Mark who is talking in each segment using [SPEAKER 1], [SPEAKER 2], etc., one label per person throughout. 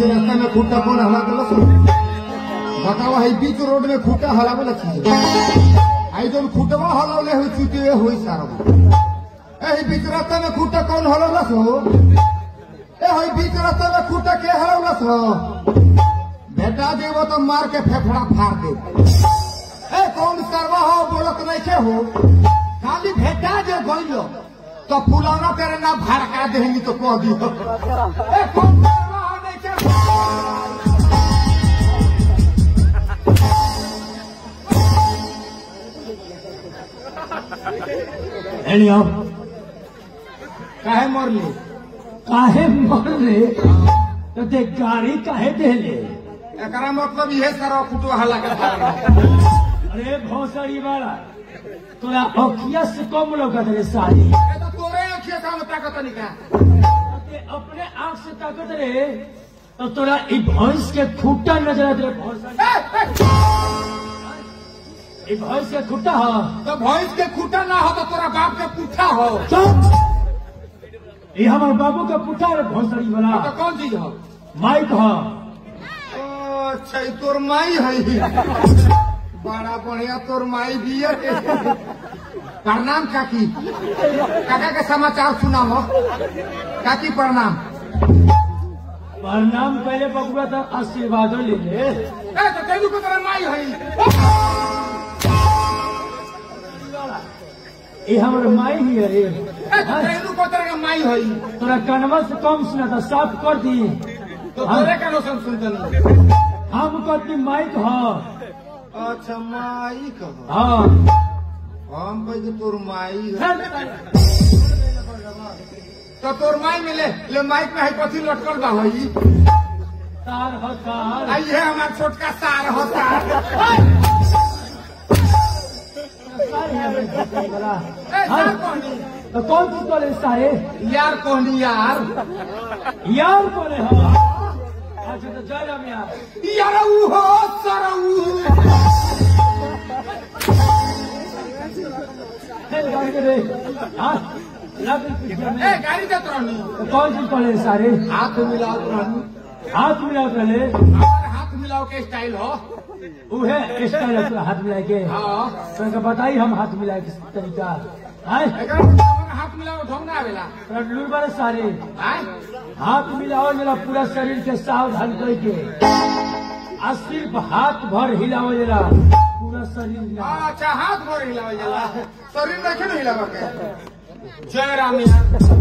[SPEAKER 1] रास्ता में खूटा कौन हला गलत बताओ है बीच रोड में खूटा हलावे लगी आई जो खूटवा हलावले हुई चुकी हुई सारा ए बीच रास्ता में खूटा कौन हलावलस हो ए है बीच रास्ता में खूटा के हलावलस हो बेटा देवो तो मार के फेफड़ा फाड़ दे ए कौन करवा हो बोलत नहीं के हो खाली भेटा जे गइलो तो फुलौना तेरे ना भड़का देंगी तो कह दी ए कौन करवा हो नहीं के
[SPEAKER 2] एलियो
[SPEAKER 1] काहे मरले
[SPEAKER 2] तो ते गाड़ी काहे देले
[SPEAKER 1] एकरा मतलब ये सारा फुटो हला के
[SPEAKER 2] अरे भौसड़ी वाला तोरा अखिया से कम लगत रे साली
[SPEAKER 1] ए तो तोरे अखिया से हम ताकत नहीं का
[SPEAKER 2] ते अपने आंख से ताकत रे तो तोरा ई भैंस के खूटा नजर आत रे भौसड़ी ई भैंस के खूटा हो
[SPEAKER 1] तो भैंस के खूटा ना हो तो तोरा बाप के पुठा हो
[SPEAKER 2] चुप ये हमारे बाबू का पुठा रे भौसड़ी वाला
[SPEAKER 1] तो कौन चीज हो
[SPEAKER 2] माइक हो
[SPEAKER 1] अच्छा तोर माई है बड़ा बढ़िया तोर माई भी है प्रणाम काकी काका के समाचार सुनाओ काकी प्रणाम
[SPEAKER 2] पहले बबुआ तो आशीर्वादों ले ले
[SPEAKER 1] तो तेरू को तोरा माई है
[SPEAKER 2] ये हमारे माई ही है रे
[SPEAKER 1] तेरू को तोरा माई है
[SPEAKER 2] तोरा कनवा से कम सुना था साफ कर दी
[SPEAKER 1] तो तोरे का रोशन सुनते नहीं
[SPEAKER 2] हम कहती माइक हो
[SPEAKER 1] अच्छा माई कहो
[SPEAKER 2] हाँ
[SPEAKER 1] हम कहे तोर माई है तो तोर माई में ले माइक में है कथी लटकल बा हई
[SPEAKER 2] तार हो तार
[SPEAKER 1] आई है हमार छोटका सार हो सार
[SPEAKER 2] तो कौन सी बोले सारे
[SPEAKER 1] यार कहनी यार
[SPEAKER 2] यार बोले हो अच्छा तो जय राम यार
[SPEAKER 1] यार हो सरऊ गाड़ी जात रहनी
[SPEAKER 2] तो कौन सी बोले सारे
[SPEAKER 1] हाथ मिलाओ रहनी
[SPEAKER 2] हाथ मिलाओ पहले
[SPEAKER 1] हाथ मिलाओ के स्टाइल हो
[SPEAKER 2] उहे स्टाइल है हाथ मिला के
[SPEAKER 1] हाँ
[SPEAKER 2] तो बताइए हम हाथ मिलाए किस तरीका
[SPEAKER 1] हाथ मिलाओ ढंग ना आवेला
[SPEAKER 2] लूर बारे सारे हाथ मिलाओ जरा पूरा शरीर के सावधान करके आ सिर्फ हाथ भर हिलाओ जरा पूरा शरीर
[SPEAKER 1] अच्छा हाथ भर हिलाओ जरा शरीर देखे नहीं हिलावा के जय राम यार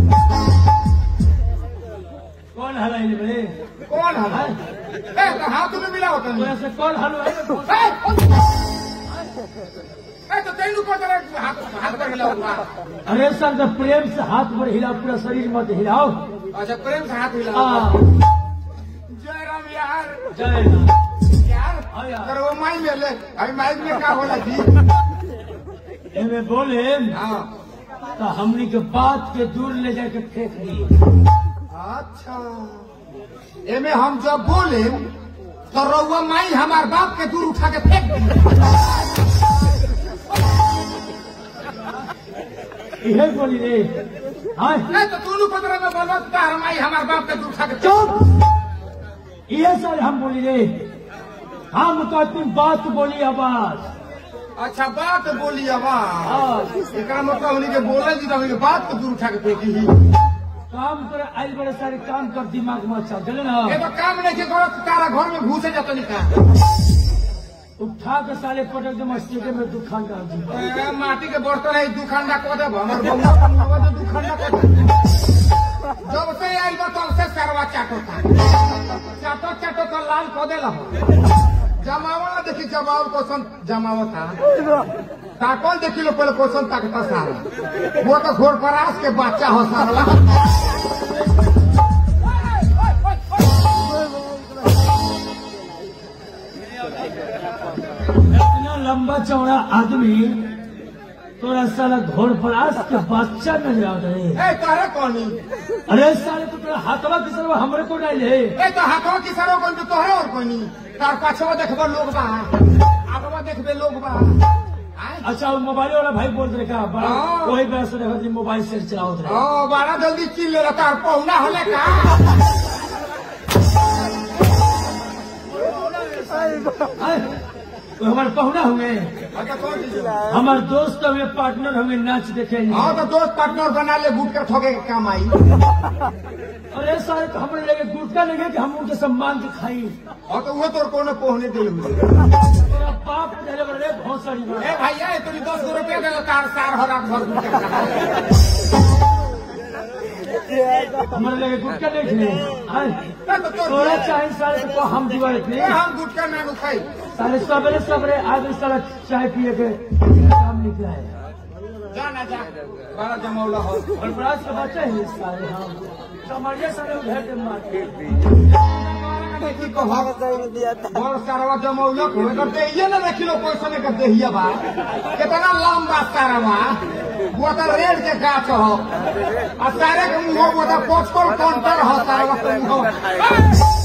[SPEAKER 2] कौन हलाई बड़े
[SPEAKER 1] कौन हला तो हाथ में मिलाओ तो
[SPEAKER 2] से कौन हलवाई
[SPEAKER 1] तो तेनू को हाथ पर हिलाओ
[SPEAKER 2] अरे सर जब प्रेम से हाथ पर हिलाओ पूरा शरीर मत हिलाओ
[SPEAKER 1] अच्छा प्रेम से हाथ हिलाओ जय राम यार
[SPEAKER 2] जय राम
[SPEAKER 1] यार अगर वो माई में ले अभी माइक में क्या होला जी
[SPEAKER 2] एमे बोले
[SPEAKER 1] हाँ
[SPEAKER 2] तो हमनी के बात के दूर ले जाके फेंक दी
[SPEAKER 1] अच्छा एमे हम जब बोले तो रउआ माई हमार बाप के दूर उठा के फेंक दी
[SPEAKER 2] यही बोली रे हाँ
[SPEAKER 1] नहीं तो दोनों पत्र में बोलो तार माई हमार बाप के दूर उठा के
[SPEAKER 2] चुप ये सर हम बोली रे हम कहती बात बोली आवाज
[SPEAKER 1] अच्छा बात बोली आवाज एक मतलब उन्हीं के बोले जी तो उनके बात को दूर उठा के फेंकी ही
[SPEAKER 2] काम करे आइल बड़े सारे काम कर दिमाग में अच्छा चले ना
[SPEAKER 1] ये तो काम नहीं के करो तारा घर में घुसे जाता नहीं का
[SPEAKER 2] उठा के साले पटक दे मस्जिद में दुकान का
[SPEAKER 1] माटी के बर्तन है दुकानदार को दे हमर बउआ तो दुकानदार को जब से आई बा तब से सरवा चाटो चाटो तो लाल को दे लहो जमावला देखी जमावल क्वेश्चन जमावता ताकल देखी लो पहले क्वेश्चन ताकता सारा वो तो घोड़ परास के बच्चा हो सारा
[SPEAKER 2] इतना लंबा चौड़ा आदमी तोरा साला घोड़ परास के बच्चा नजर आ रहे
[SPEAKER 1] तारे कौनी
[SPEAKER 2] अरे साले तो तेरा हाथवा की सरवा हमरे को डाले
[SPEAKER 1] तो हाथवा की सरो कौन तो है और कोई तार पाछवा देखबे लोग बा आगवा देखबे लोग बा
[SPEAKER 2] अच्छा वो मोबाइल वाला भाई बोल रहे का बड़ा वही वजह से देखो मोबाइल से चलाओ
[SPEAKER 1] बड़ा जल्दी चिल ले रहा तार पहुना हले का
[SPEAKER 2] तो हमारे पहुना हुए,
[SPEAKER 1] अच्छा कौन चीज?
[SPEAKER 2] हमारे दोस्त हुए, पार्टनर हुए, नाच देखे।
[SPEAKER 1] हाँ तो दोस्त पार्टनर बना ले, गुटका ठोके के काम आई।
[SPEAKER 2] अरे सारे तो हमारे लगे गुटका लगे कि हम उनके सम्मान के खाई।
[SPEAKER 1] और तो वो तो कोनो पहुने दिल हुए।
[SPEAKER 2] मेरा बाप पहले बड़े बहुत सारी बात।
[SPEAKER 1] ए भैया ये तुझे 10 रुपया दे कार सार हो रात भर गुटका खा।
[SPEAKER 2] हमारे लगे गुटका देखे। थोड़ा चाय सारे को हम दीवार थे,
[SPEAKER 1] हम गुटका ना खाई।
[SPEAKER 2] सारे सबरे आज सारा चाय पिए के काम निकला है।
[SPEAKER 1] जाना जा बड़ा जमौला हो
[SPEAKER 2] और बड़ा से बच्चे हैं सारे। हम समाजे सारे उधर के मारते
[SPEAKER 1] की को भाग और सारा जमौला को करते ये ना रखिलो पैसा ने करते हिया बा कितना लंबा सारा वो तो रेड के गाछ हो और सारे के मुंह वो तो 55 काउंटर हो सारा वक्त मुंह